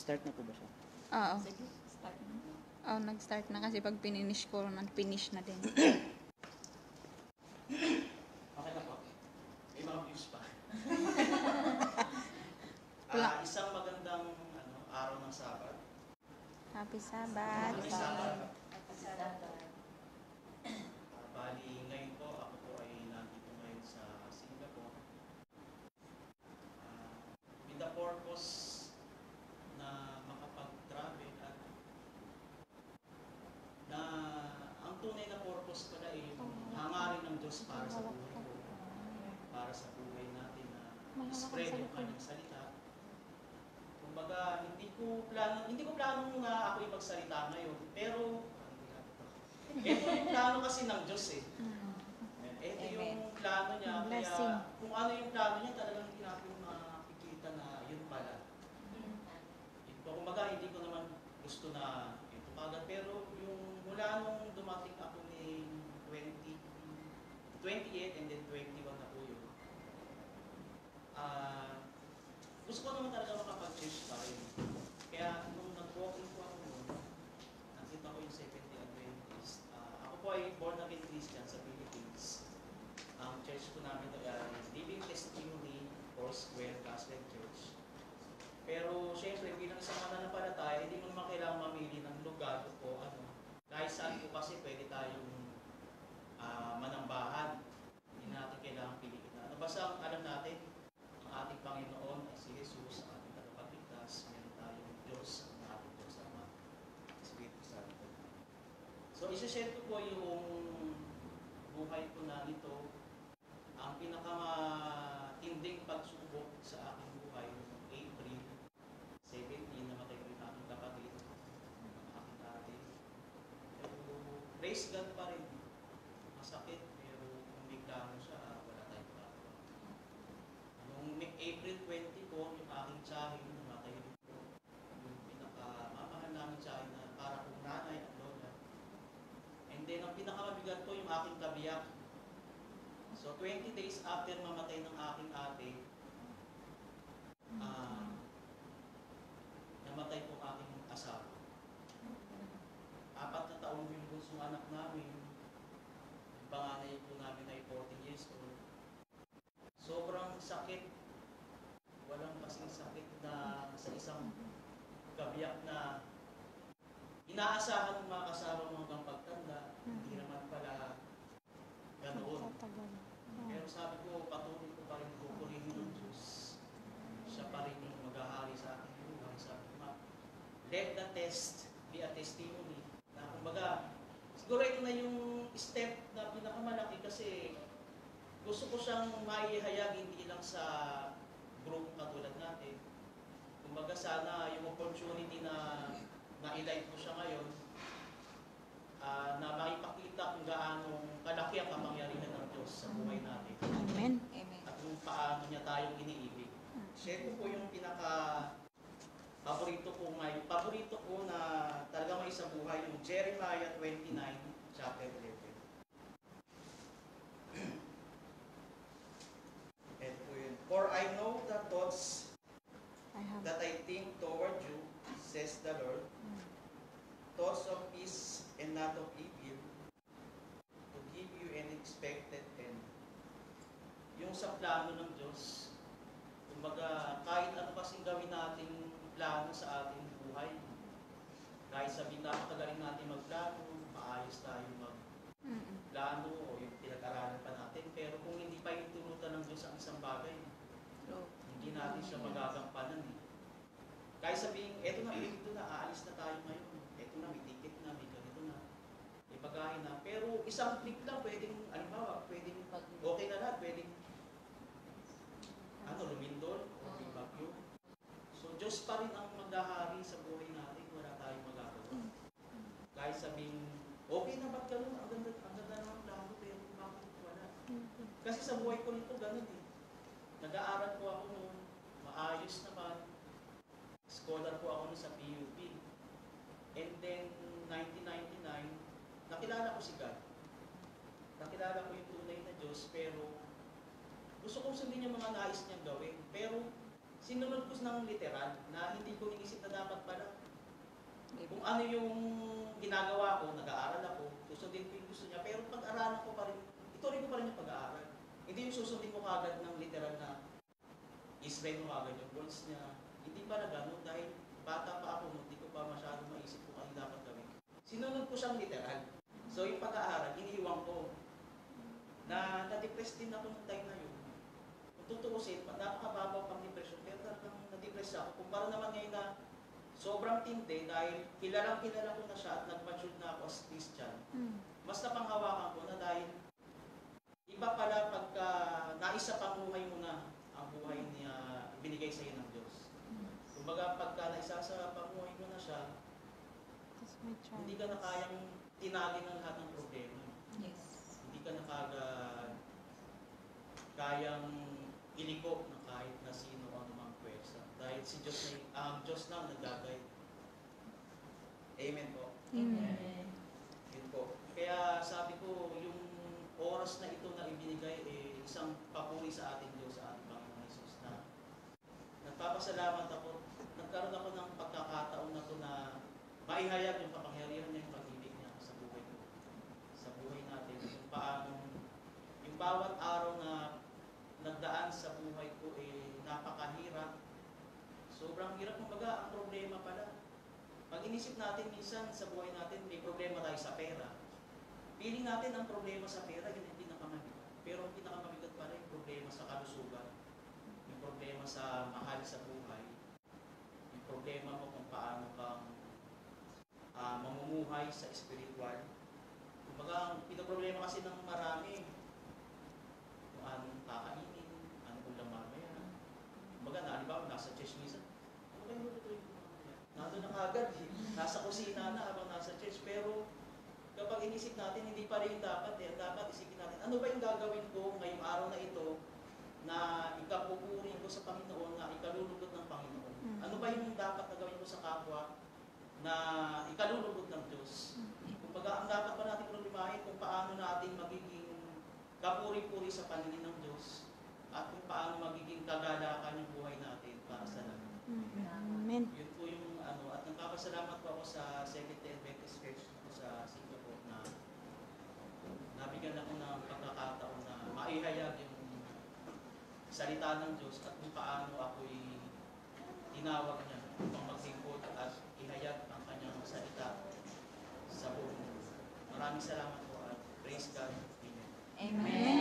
Start na po ba siya? Oo. Sige, start na. Oo, nag-start na kasi pag pininish ko, nag-finish na din. Okay na po. May mga views pa. Wala. Isang magandang araw ng Sabat. Happy Sabbath. Happy Sabat. Pasada. Bali, ngayon po, ako po ay nandito ngayon sa Singapore. With the purpose na makapag-travel at na ang tunay na purpose pala ay hangarin ng Diyos para sa buhay ko. Para sa buhay natin na spread yung kanyang salita. Kumbaga, hindi ko plano na ako yung magsalita ngayon, pero ito yung plano kasi ng Diyos eh. Ito yung plano niya, kaya kung ano yung plano niya, talagang hindi natin makikita na yun pala. Kumbaga, hindi ko naman gusto na ito kagad, pero yung mula nung dumating ako ni 28 and then 21 na po yun, gusto ko naman talaga makapag-church pa rin. Kaya nung nag-walking po ako noon, nakita ko yung Seventh-day Adventist. Ako po ay born again Christian sa Philippines. Ang church po namin ay Living Testimony Foursquare Catholic Church. Pero syempre, bilang isang mananampalataya, hindi mo naman kailangan mamili ng lugar o kahit saan po kasi pwede tayong manambahan. Hindi natin kailangan piliin na. Basta ang alam natin, ang ating Panginoon ay si Jesus, ang ating tagapagligtas, meron tayong Diyos, ang ating Diyos Ama, Espiritu Santo. So, isa-share ko po yung buhay ko na ito, ang pinakamatinding pagsubok sa aking buhay noong April 17, namatay ko yung aking kapatid, ang aking ate. Pero praise God pa rin. Masakit, pero kung may plano siya, wala tayong plano. Noong April 20 po, yung aking tiyahin, namatay rin po. Yung pinakamamahal namin tiyahin na para kong nanay at lola. And then, ang pinakamabigat po, yung aking kabiyak. So, 20 days after mamatay ng aking ate, namatay po aking asawa. 4 na taon yung bunsong anak namin. Yung panganay po namin ay 14 years old. Sobrang sakit. Walang kasing sakit na sa isang kabiyak na inaasahan ng mga kasama mo hanggang pagtanda. Hindi naman pala ganoon. Pero sabi ko, patuloy ko pa rin pupurihin ng Diyos. Siya pa rin yung maghahari sa aking buhay. Sabi ko, let the test be a testimony. Na kumbaga, siguro ito na yung step na pinakamalaki kasi gusto ko siyang maihayag hindi lang sa group katulad natin. Kumbaga sana yung opportunity na na-live ko siya ngayon, na maipakita kung gaano kalaki ang kapangyarihan ng Diyos sa buhay natin. Amen. Amen. At kung paano niya tayong iniibig. Share ko po yung paborito ko na talaga may sa buhay, yung Jeremiah 29, chapter 11. And po yun. For I know the thoughts that I think toward you, says the Lord, thoughts of peace and not of evil, to give you an expected end. Yung sa plano ng Diyos, kumbaga, kahit ano kasing gawin natin plano sa ating buhay, kahit sabihin napakagaling natin magplano, maayos tayo magplano o yung pinag-aralan pa natin, pero kung hindi pa itulutan ng Diyos ang isang bagay, hindi natin siya magagampanan eh. Kahit sabihin, eto na, ito na, aalis na tayo ngayon, eto na, may ticket na, may ganito na, may pagkain na, pero isang click lang, pwedeng, alimbawa, pwedeng okay na lahat, pwedeng lumindol o may bagyo. So, Diyos pa rin ang maghahari sa buhay natin, wala tayong magagawa. Kahit sabihin, okay na ba't ganun? Ang ganda naman plano, pero bakit wala? Kasi sa buhay ko nito, ganun eh. Nag-aaral po ako noon, maayos naman. Scholar po ako noon sa PUP. And then, 1999, nakilala ko si God. Nakilala ko yung tunay na Diyos, pero gusto kong sundin yung mga nais niyang gawin. Pero sinunod ko ng literal na hindi ko inisip na dapat pala. Kung ano yung ginagawa ko, nag-aaral ako, susundin ko yung gusto niya, pero pag-aralan ko pa rin, ituloy ko pa rin yung pag-aaral. Hindi yung susundin ko kagad ng literal na Israel mo kagad yung goals niya. Hindi pala ganun dahil bata pa ako, hindi ko pa masyadong maisip kung ano dapat gawin. Sinunod ko siyang literal. So yung pag-aaral, iniiwan ko na na-depress din ako ng time na yun. Kung tutuusin, napakababaw pang depression, pero talagang na-depress ako. Kumpara naman ngayon na sobrang tindi dahil kilala ko na siya at nag-mature na ako as Christian. Mas napanghawakan ko na dahil iba pala pagka naisa pang buhay mo na ang buhay niya binigay sa iyo ng Diyos. Kumbaga pagka naisa sa pamuhay mo na siya, hindi ka na kayang tinagin ng lahat ng problema. Yes. Hindi ka na kayang iliko na kahit na sino ang mang pwersa. Dahil si Diyos na, ang Diyos lang nag-guide. Amen po. Amen. Yun po. Kaya sabi ko, yung oras na ito na ibinigay, isang papuri sa ating Diyos, sa ating Panginoon Jesus na nagpapasalamat ako. Nagkaroon ako ng pagkakataon na ito na maihayag yung kapangyarihan niya, yung pag-ibig niya sa buhay ko. Sa buhay natin. Kung paano, yung bawat araw na nagdaan sa buhay ko, napakahirap. Sobrang hirap. Kumbaga, ang problema pala. Pag inisip natin minsan sa buhay natin, may problema tayo sa pera. Feeling natin ang problema sa pera, yun ang pinakamabigat. Pero ang pinakamabigat pala yung problema sa kalusugan. Yung problema sa mahal sa buhay. Yung problema mo kung paano kang mamumuhay sa spiritual. Kumbaga, ang pinaproblema kasi ng marami, kung anong kakainin, anong ulam mamaya. Kumbaga, halimbawa, nasa church minsan, ano kayo lutuin ko mamaya? Nandun na kagad, nasa kusina na habang nasa church. Pero, kapag inisip natin, hindi pa rin dapat. Dapat isipin natin, ano ba yung gagawin ko ngayong araw na ito na ikapupurin ko sa Panginoon, na ikalulugod ng Panginoon? Ano ba yung dapat na gawin ko sa kapwa na ikalulugod ng Diyos? Kumbaga, ang dapat pa natin problemahin kung paano natin magiging kapuri-puri sa paningin ng Diyos at kung paano magiging kagalakan yung buhay natin para sa lahat. Amen. Yun po yung ano, at nagpapasalamat po ako sa Seventh-day Adventist Church po sa Singapore na nabigyan ako ng pagkakataon na maihayag yung salita ng Diyos at kung paano ako'y tinawag niya upang maglingkod at ihayag ang kanyang salita sa buong mundo. Maraming salamat po at praise God. Amen. Amen.